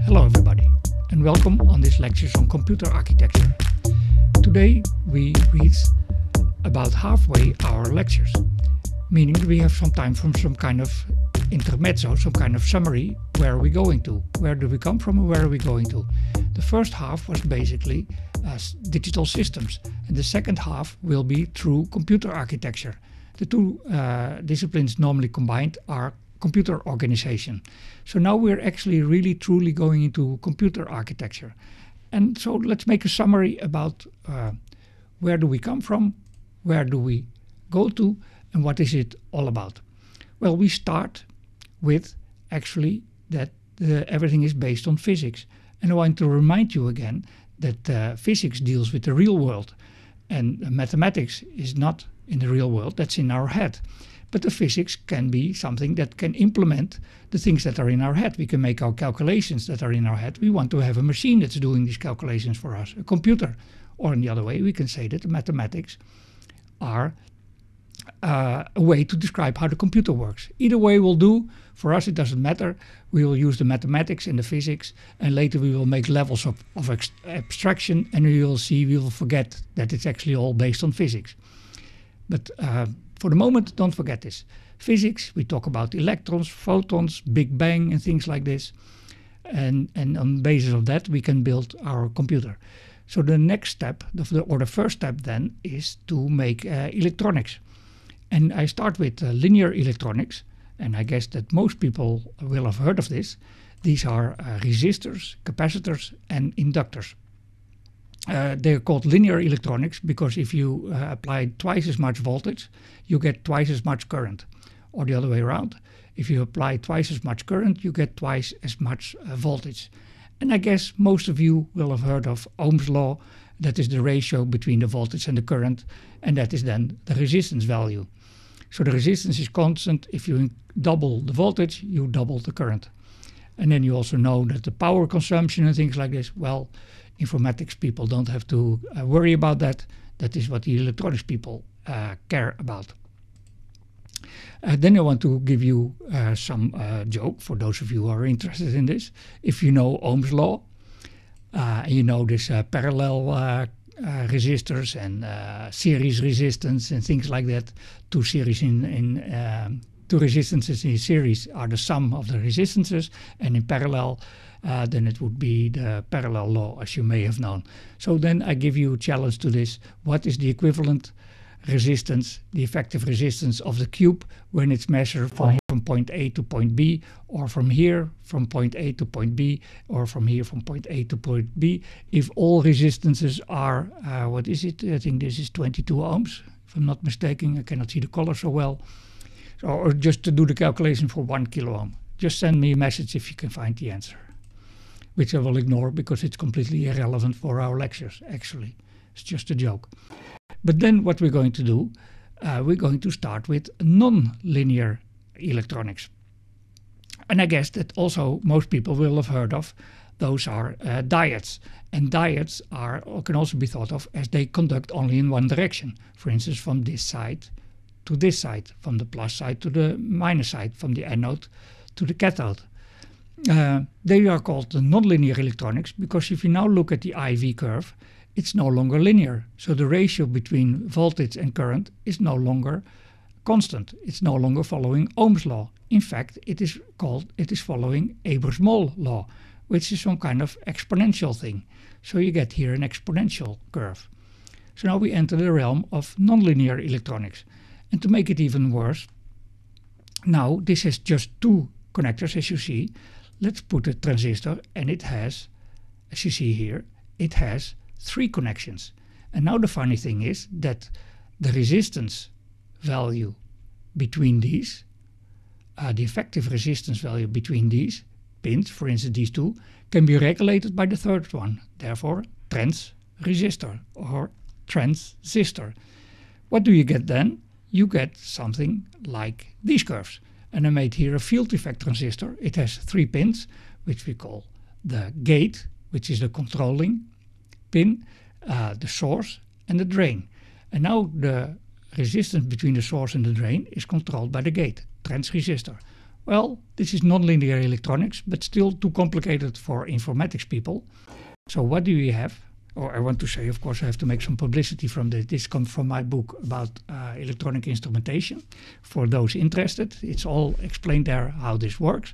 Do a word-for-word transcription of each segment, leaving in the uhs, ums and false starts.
Hello everybody, and welcome on this lectures on computer architecture. Today we reach about halfway our lectures, meaning we have some time from some kind of intermezzo, some kind of summary. Where are we going to? Where do we come from and where are we going to? The first half was basically uh, digital systems, and the second half will be through computer architecture. The two uh, disciplines normally combined are computer organization. So now we're actually really truly going into computer architecture. And so let's make a summary about uh, where do we come from, where do we go to, and what is it all about. Well, we start with actually that uh, everything is based on physics. And I want to remind you again that uh, physics deals with the real world, and uh, mathematics is not in the real world, that's in our head. But the physics can be something that can implement the things that are in our head. We can make our calculations that are in our head. We want to have a machine that's doing these calculations for us, a computer. Or in the other way, we can say that the mathematics are uh, a way to describe how the computer works. Either way will do. For us, it doesn't matter. We will use the mathematics and the physics, and later we will make levels of, of abstraction, and we will see, we will forget that it's actually all based on physics. But uh, for the moment, don't forget this. Physics, we talk about electrons, photons, Big Bang and things like this. And, and on the basis of that, we can build our computer. So the next step, the, or the first step then, is to make uh, electronics. And I start with uh, linear electronics. And I guess that most people will have heard of this. These are uh, resistors, capacitors and inductors. Uh, they're called linear electronics because if you uh, apply twice as much voltage, you get twice as much current. Or the other way around, if you apply twice as much current, you get twice as much uh, voltage. And I guess most of you will have heard of Ohm's law. That is the ratio between the voltage and the current, and that is then the resistance value. So the resistance is constant. If you double the voltage, you double the current. And then you also know that the power consumption and things like this, well, informatics people don't have to uh, worry about that. That is what the electronics people uh, care about. Uh, then I want to give you uh, some uh, joke for those of you who are interested in this. If you know Ohm's law, uh, you know this uh, parallel uh, uh, resistors and uh, series resistance and things like that. Two series in, in um, two resistances in series are the sum of the resistances, and in parallel Uh, then it would be the parallel law, as you may have known. So then I give you a challenge to this. What is the equivalent resistance, the effective resistance of the cube when it's measured from, from point A to point B, or from here from point A to point B, or from here from point A to point B, if all resistances are, uh, what is it? I think this is twenty-two ohms, if I'm not mistaken. I cannot see the color so well. So, or just to do the calculation for one kilo ohm. Just send me a message if you can find the answer, which I will ignore because it's completely irrelevant for our lectures, actually. It's just a joke. But then what we're going to do, uh, we're going to start with non-linear electronics. And I guess that also most people will have heard of. Those are uh, diodes. And diodes are, or can also be thought of as they conduct only in one direction. For instance, from this side to this side, from the plus side to the minus side, from the anode to the cathode. Uh, they are called the nonlinear electronics because if you now look at the I V curve, it's no longer linear. So the ratio between voltage and current is no longer constant. It's no longer following Ohm's law. In fact, it is called, it is following Ebers-Moll law, which is some kind of exponential thing. So you get here an exponential curve. So now we enter the realm of nonlinear electronics. And to make it even worse, now this has just two connectors, as you see. Let's put a transistor, and it has, as you see here, it has three connections. And now the funny thing is that the resistance value between these, uh, the effective resistance value between these pins, for instance these two, can be regulated by the third one. Therefore, trans resistor or transistor. What do you get then? You get something like these curves. And I made here a field effect transistor. It has three pins, which we call the gate, which is the controlling pin, uh, the source and the drain. And now the resistance between the source and the drain is controlled by the gate, trans resistor. Well, this is nonlinear electronics, but still too complicated for informatics people. So what do we have? Or I want to say, of course, I have to make some publicity from this. This comes from my book about uh, electronic instrumentation. For those interested, it's all explained there how this works.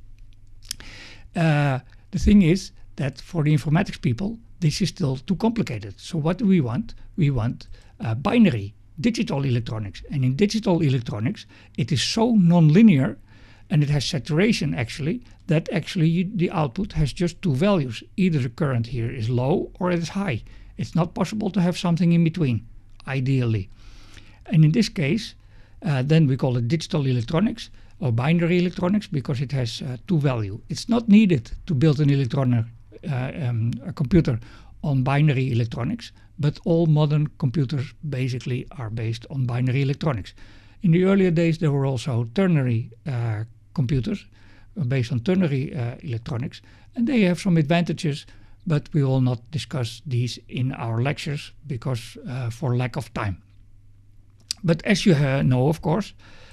Uh, the thing is that for the informatics people, this is still too complicated. So what do we want? We want uh, binary, digital electronics. And in digital electronics, it is so non-linear, and it has saturation actually, that actually you, the output has just two values. Either the current here is low or it is high. It's not possible to have something in between, ideally. And in this case, uh, then we call it digital electronics or binary electronics because it has uh, two value. It's not needed to build an electronic uh, um, a computer on binary electronics, but all modern computers basically are based on binary electronics. In the earlier days, there were also ternary uh, computers based on ternary uh, electronics, and they have some advantages, but we will not discuss these in our lectures because uh, for lack of time. But as you uh, know, of course,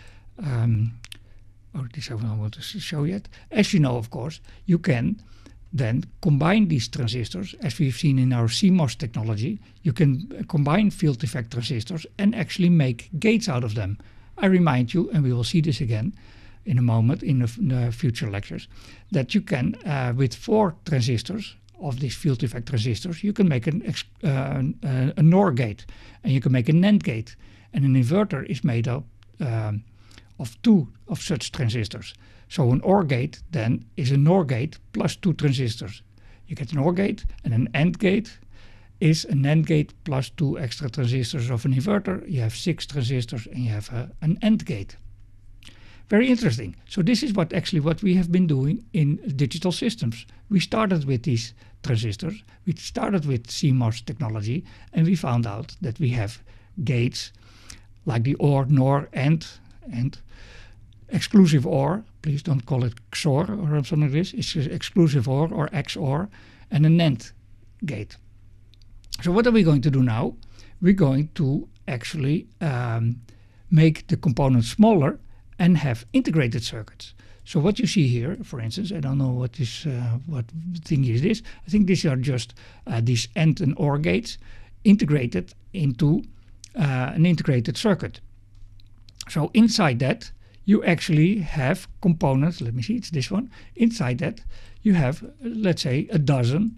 um, oh, this I don't want to show yet. As you know, of course, you can then combine these transistors, as we've seen in our C MOS technology. You can combine field effect transistors and actually make gates out of them. I remind you, and we will see this again in a moment in the, in the future lectures, that you can, uh, with four transistors of these field effect transistors, you can make an, uh, uh, a NOR gate, and you can make a NAND gate. And an inverter is made up um, of two of such transistors. So an OR gate then is a NOR gate plus two transistors. You get an OR gate, and an AND gate is a NAND gate plus two extra transistors of an inverter. You have six transistors and you have a, an AND gate. Very interesting. So this is what actually what we have been doing in digital systems. We started with these transistors. We started with C MOS technology, and we found out that we have gates like the OR, NOR, AND, and exclusive OR. Please don't call it X O R or something like this. It's exclusive OR or X O R, and a NAND gate. So what are we going to do now? We're going to actually um, make the components smaller and have integrated circuits. So what you see here, for instance, I don't know what this uh, what thing is this. I think these are just uh, these AND and OR gates integrated into uh, an integrated circuit. So inside that you actually have components. Let me see, it's this one. Inside that you have, let's say, a dozen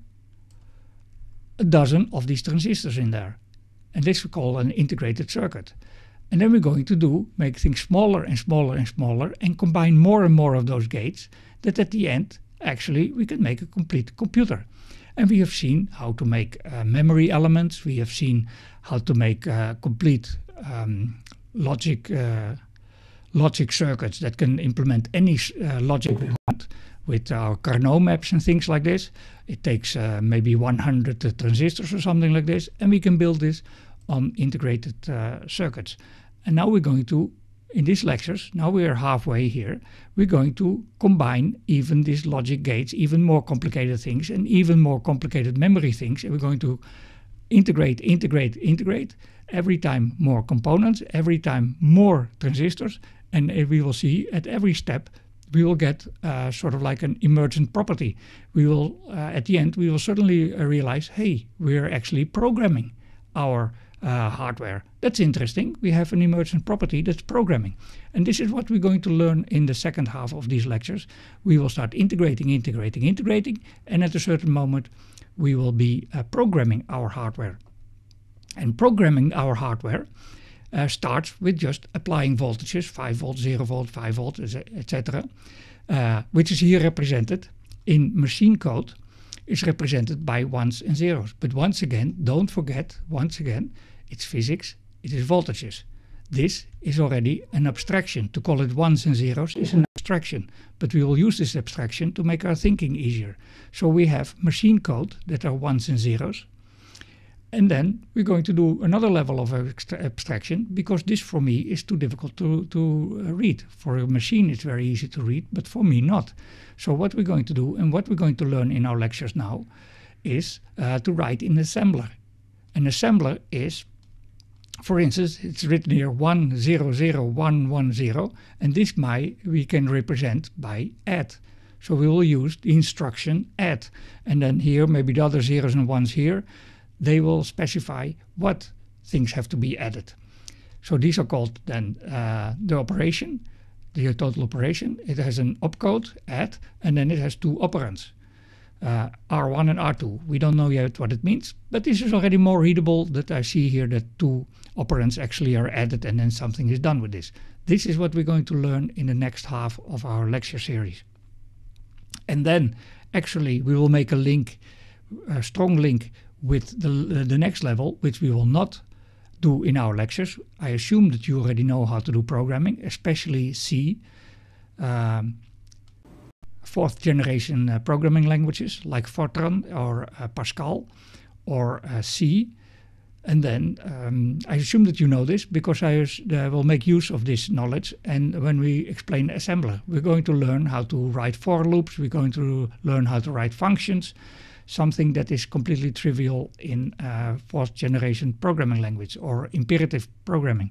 a dozen of these transistors in there. And this we call an integrated circuit. And then we're going to do, make things smaller and smaller and smaller and combine more and more of those gates, that at the end, actually, we can make a complete computer. And we have seen how to make uh, memory elements. We have seen how to make uh, complete um, logic uh, logic circuits that can implement any uh, logic we want with our Carnot maps and things like this. It takes uh, maybe one hundred uh, transistors or something like this, and we can build this on integrated uh, circuits. And now we're going to, in these lectures, now we are halfway here, we're going to combine even these logic gates, even more complicated things, and even more complicated memory things, and we're going to integrate, integrate, integrate, every time more components, every time more transistors, and we will see at every step we will get uh, sort of like an emergent property. We will, uh, at the end, we will suddenly uh, realize, hey, we're actually programming our uh, hardware. That's interesting. We have an emergent property that's programming. And this is what we're going to learn in the second half of these lectures. We will start integrating, integrating, integrating, and at a certain moment we will be uh, programming our hardware. And programming our hardware Uh, starts with just applying voltages, five volts, zero volt, five volts, et cetera, uh, which is here represented in machine code, is represented by ones and zeros. But once again, don't forget, once again, it's physics, it is voltages. This is already an abstraction. To call it ones and zeros is an abstraction, but we will use this abstraction to make our thinking easier. So we have machine code that are ones and zeros. And then we're going to do another level of abstraction, because this for me is too difficult to, to uh, read. For a machine it's very easy to read, but for me not. So what we're going to do, and what we're going to learn in our lectures now, is uh, to write in assembler. An assembler is For instance, it's written here one zero zero one one zero, and this my we can represent by add. So we will use the instruction add, and then here maybe the other zeros and ones here, they will specify what things have to be added. So these are called then uh, the operation, the total operation. It has an opcode, add, and then it has two operands, uh, R one and R two. We don't know yet what it means, but this is already more readable that I see here that two operands actually are added and then something is done with this. This is what we're going to learn in the next half of our lecture series. And then actually we will make a link, a strong link with the, uh, the next level, which we will not do in our lectures. I assume that you already know how to do programming, especially C, um, fourth generation uh, programming languages like Fortran or uh, Pascal or uh, C. And then um, I assume that you know this because I uh, will make use of this knowledge. And when we explain assembler, we're going to learn how to write for loops. We're going to learn how to write functions, something that is completely trivial in uh, fourth generation programming language or imperative programming.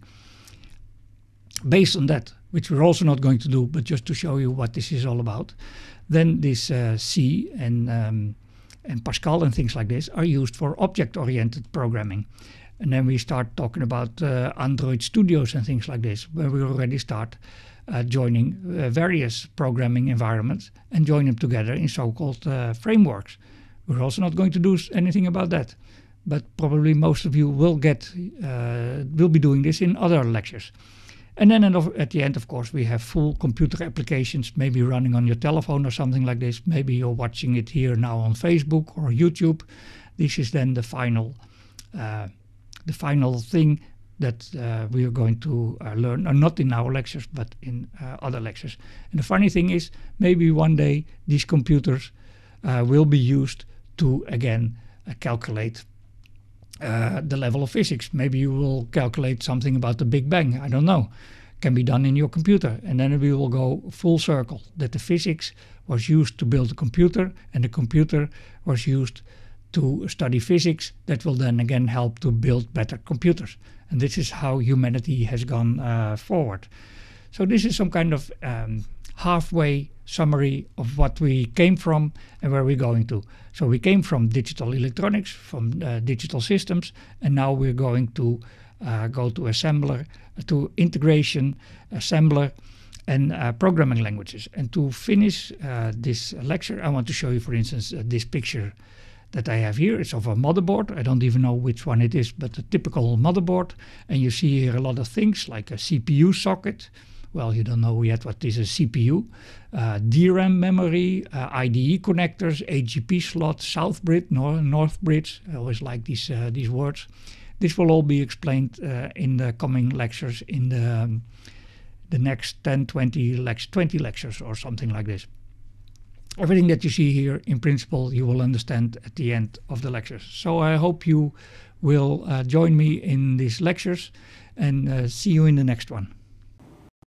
Based on that, which we're also not going to do, but just to show you what this is all about, then this uh, C and um, and Pascal and things like this are used for object-oriented programming. And then we start talking about uh, Android Studios and things like this, where we already start uh, joining uh, various programming environments and join them together in so-called uh, frameworks. We're also not going to do anything about that, but probably most of you will get, uh, will be doing this in other lectures. And then at the end, of course, we have full computer applications, maybe running on your telephone or something like this. Maybe you're watching it here now on Facebook or YouTube. This is then the final, uh, the final thing that uh, we are going to uh, learn, uh, not in our lectures, but in uh, other lectures. And the funny thing is, maybe one day these computers uh, will be used to, again, uh, calculate Uh, the level of physics. Maybe you will calculate something about the Big Bang. I don't know. Can be done in your computer. And then we will go full circle, that the physics was used to build a computer and the computer was used to study physics. That will then again help to build better computers. And this is how humanity has gone uh, forward. So this is some kind of um, halfway summary of what we came from and where we're going to. So we came from digital electronics, from uh, digital systems, and now we're going to uh, go to assembler, to integration, assembler, and uh, programming languages. And to finish uh, this lecture, I want to show you, for instance, uh, this picture that I have here. It's of a motherboard. I don't even know which one it is, but a typical motherboard. And you see here a lot of things like a C P U socket. Well, you don't know yet what is a C P U, uh, D RAM memory, uh, I D E connectors, A G P slot, South Bridge, North, North Bridge. I always like these uh, these words. This will all be explained uh, in the coming lectures, in the um, the next ten, twenty, lex twenty lectures or something like this. Everything that you see here, in principle, you will understand at the end of the lectures. So I hope you will uh, join me in these lectures, and uh, see you in the next one.